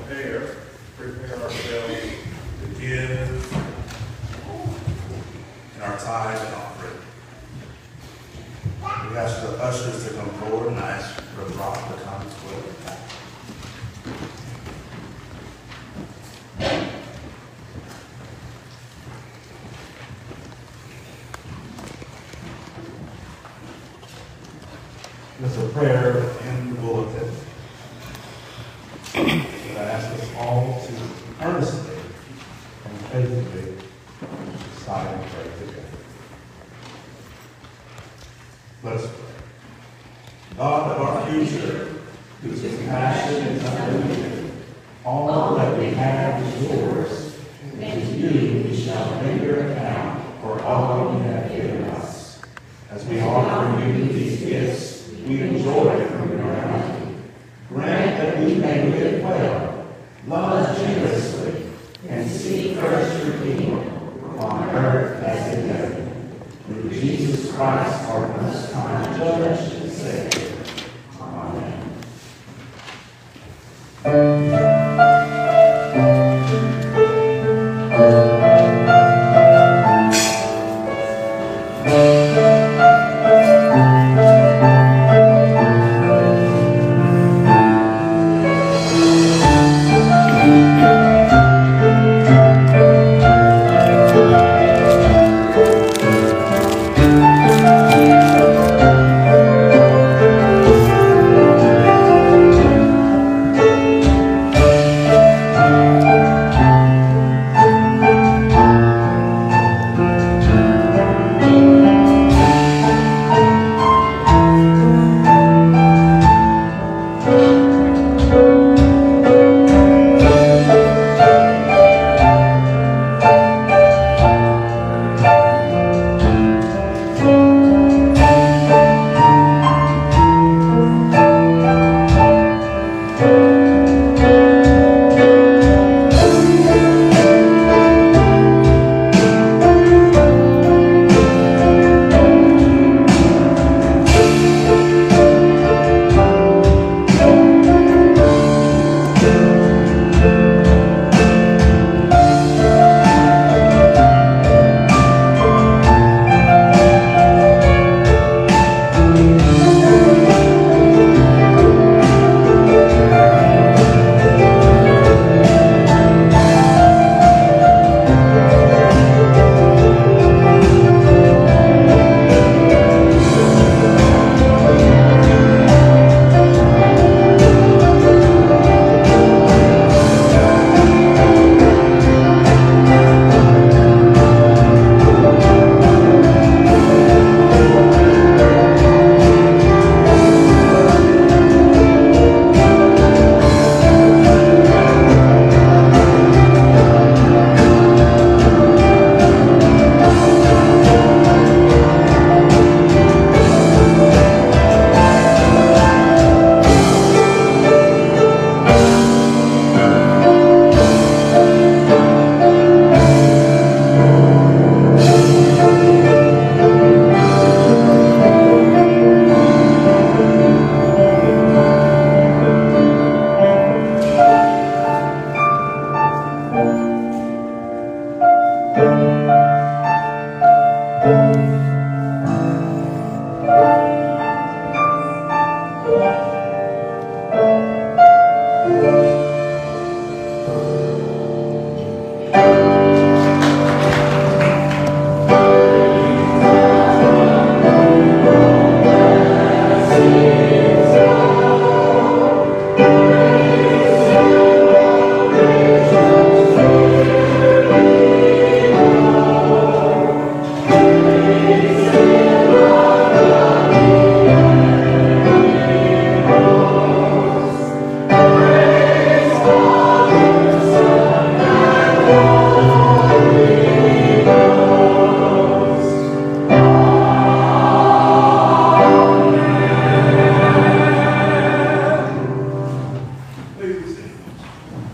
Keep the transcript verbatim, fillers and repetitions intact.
prepare, prepare ourselves to give in our tithe and offering. We ask the ushers to come forward and I ask for Rob to come as well. There's a prayer in the bulletin that I ask us all to earnestly and faithfully decide and pray together. Let us pray. God of our future, whose compassion is unlimited, all that we have is yours, and to you we shall render account for all you have given us. As we offer you these gifts, we enjoy from your bounty. Grant that we may live well, love generously, and seek first your kingdom on earth as in heaven. Through Jesus Christ, our most high Judge and Savior. Amen. Amen.